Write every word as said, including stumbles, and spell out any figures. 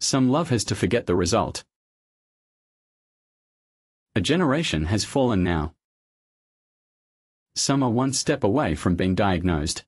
Some love has to forget the result. A generation has fallen now. Some are one step away from being diagnosed.